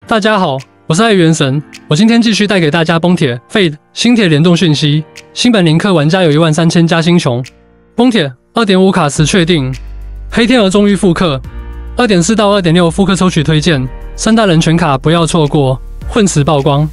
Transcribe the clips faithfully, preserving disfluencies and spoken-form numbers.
大家好，我是爱元神，我今天继续带给大家崩铁 Fate 星铁联动讯息。新本林克玩家有一万三千加星穹，崩铁 二点五 卡池确定，黑天鹅终于复刻 ，二点四 到 二点六 复刻抽取推荐，三大人权卡不要错过，混池曝光。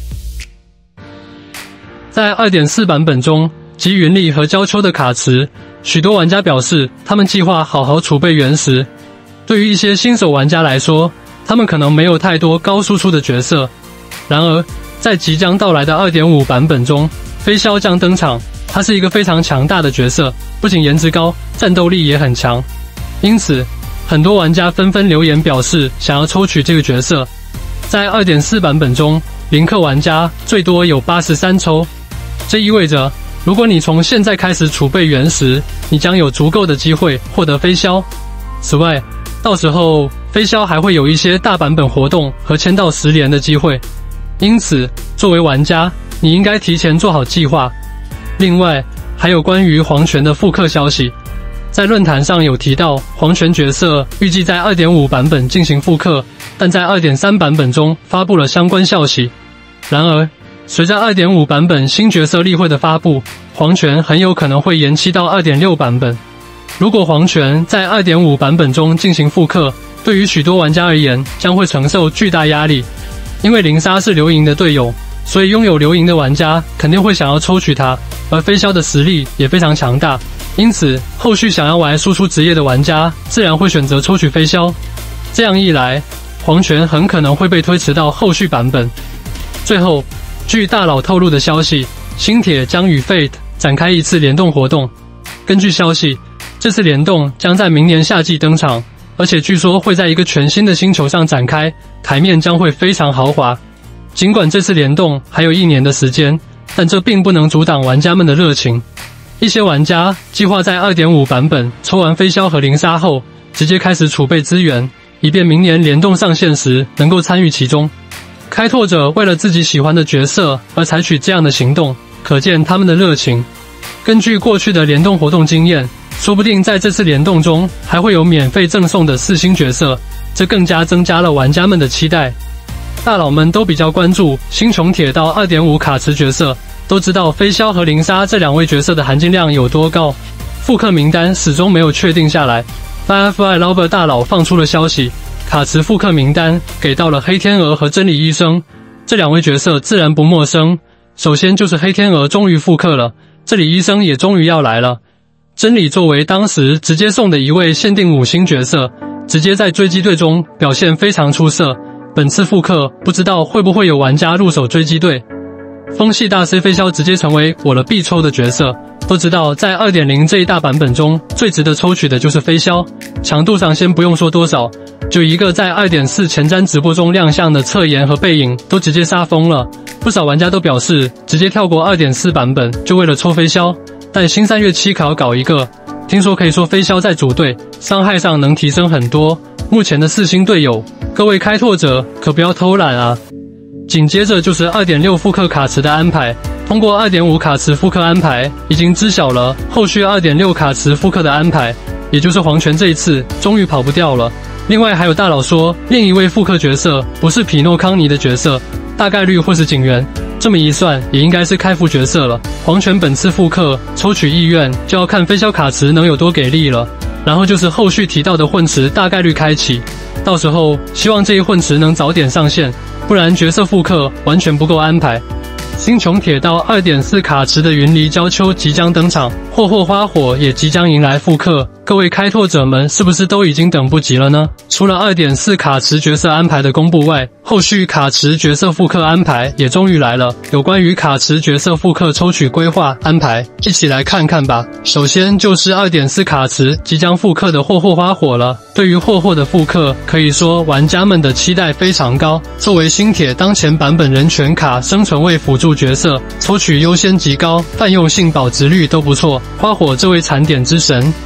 在 二点四 版本中，集云力和娇秋的卡池，许多玩家表示他们计划好好储备原石。对于一些新手玩家来说，他们可能没有太多高输出的角色。然而，在即将到来的 二点五 版本中，飞霄将登场。他是一个非常强大的角色，不仅颜值高，战斗力也很强。因此，很多玩家纷纷留言表示想要抽取这个角色。在 二点四 版本中，林克玩家最多有八十三抽，这意味着如果你从现在开始储备原石，你将有足够的机会获得飞霄。此外，到时候飞霄还会有一些大版本活动和签到十连的机会，因此作为玩家，你应该提前做好计划。另外，还有关于黄泉的复刻消息，在论坛上有提到黄泉角色预计在 二点五 版本进行复刻，但在 二点三 版本中发布了相关消息。然而，随着 二点五 版本新角色例会的发布，黄泉很有可能会延期到 二点六 版本。如果黄泉在 二点五 版本中进行复刻，对于许多玩家而言将会承受巨大压力。因为零杀是流萤的队友，所以拥有流萤的玩家肯定会想要抽取它，而飞霄的实力也非常强大，因此后续想要玩输出职业的玩家自然会选择抽取飞霄。这样一来，黄泉很可能会被推迟到后续版本。最后，据大佬透露的消息，星铁将与 Fate 展开一次联动活动。根据消息，这次联动将在明年夏季登场，而且据说会在一个全新的星球上展开，台面将会非常豪华。尽管这次联动还有一年的时间，但这并不能阻挡玩家们的热情。一些玩家计划在 二点五 版本抽完飞霄和零杀后，直接开始储备资源，以便明年联动上线时能够参与其中。开拓者为了自己喜欢的角色而采取这样的行动，可见他们的热情。根据过去的联动活动经验，说不定在这次联动中还会有免费赠送的四星角色，这更加增加了玩家们的期待。大佬们都比较关注星穹铁道 二点五 卡池角色，都知道飞霄和零杀这两位角色的含金量有多高。复刻名单始终没有确定下来。Firefly Lover 大佬放出了消息，卡池复刻名单给到了黑天鹅和真理医生，这两位角色自然不陌生。首先就是黑天鹅终于复刻了，真理医生也终于要来了。真理作为当时直接送的一位限定五星角色，直接在追击队中表现非常出色。本次复刻不知道会不会有玩家入手追击队。风系大 C 飞霄直接成为我的必抽的角色。都知道在 二点零 这一大版本中最值得抽取的就是飞霄，强度上先不用说多少，就一个在 二点四 前瞻直播中亮相的侧颜和背影都直接杀疯了。不少玩家都表示直接跳过 二点四 版本就为了抽飞霄，但新三月七可要搞一个，听说可以说飞霄在组队伤害上能提升很多。目前的四星队友，各位开拓者可不要偷懒啊！紧接着就是 二点六 复刻卡池的安排，通过 二点五 卡池复刻安排，已经知晓了后续 二点六 卡池复刻的安排，也就是黄泉这一次终于跑不掉了。另外还有大佬说，另一位复刻角色不是匹诺康尼的角色，大概率会是警员。这么一算，也应该是开服角色了。黄泉本次复刻抽取意愿就要看飞霄卡池能有多给力了。然后就是后续提到的混池大概率开启，到时候希望这一混池能早点上线，不然角色复刻完全不够安排。星穹铁道 二点四 卡池的云离娇秋即将登场，霍霍花火也即将迎来复刻，各位开拓者们是不是都已经等不及了呢？除了 二点四 卡池角色安排的公布外，后续卡池角色复刻安排也终于来了。有关于卡池角色复刻抽取规划安排，一起来看看吧。首先就是 二点四 卡池即将复刻的霍霍花火了。对于霍霍的复刻，可以说玩家们的期待非常高。作为星铁当前版本人权卡生存位辅助角色，抽取优先极高，泛用性保值率都不错。花火这位残点之神加入队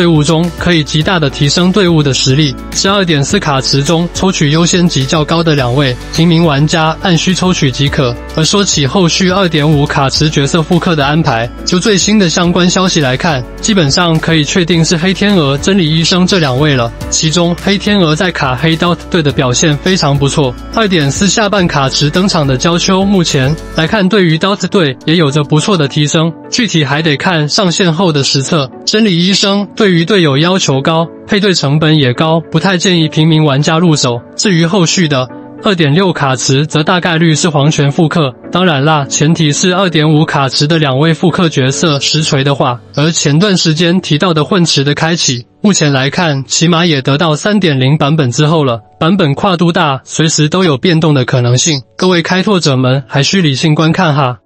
队伍中可以极大的提升队伍的实力，是 二点四 卡池中抽取优先级较高的两位，平民玩家按需抽取即可。而说起后续 二点五 卡池角色复刻的安排，就最新的相关消息来看，基本上可以确定是黑天鹅、真理医生这两位了。其中黑天鹅在卡黑 D O T 队的表现非常不错， 二点四 下半卡池登场的娇秋目前来看对于 D O T 队也有着不错的提升，具体还得看上线后的实测。真理医生对于队友要求高，配对成本也高，不太建议平民玩家入手。至于后续的 二点六 卡池则大概率是黄泉复刻，当然啦，前提是 二点五 卡池的两位复刻角色实锤的话。而前段时间提到的混池的开启，目前来看起码也得到 三点零 版本之后了，版本跨度大，随时都有变动的可能性，各位开拓者们还需理性观看哈。